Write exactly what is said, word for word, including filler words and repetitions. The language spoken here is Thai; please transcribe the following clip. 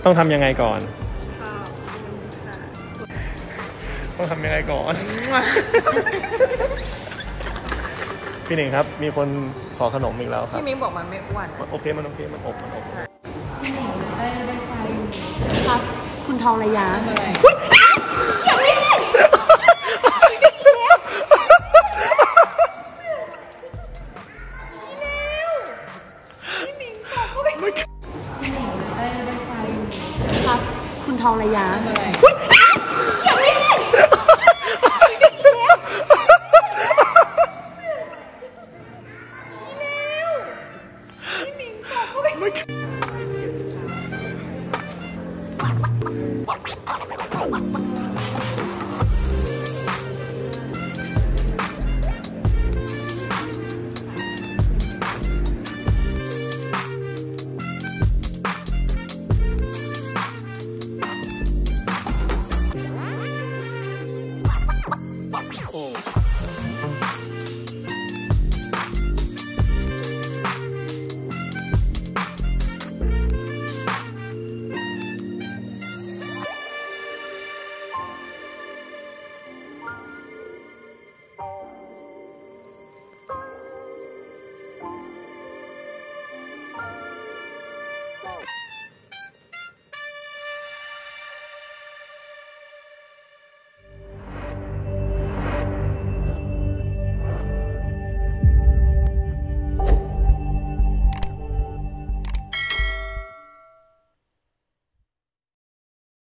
ต้องทำยังไงก่อนต้องทำยังไงก่อนพี่หนึ่งครับมีคนขอขนมอีกแล้วครับพี่มิ้งบอกมันไม่อ้วนโอเคมันโอเคมันอบมันอบพี่หนิงได้ได้ไปครับคุณทองระยะอะไรเฉียบไม่ได้ครับคุณทองระยะอะไรเฉียบไม่ได้พี่หนิงบอกเขาไป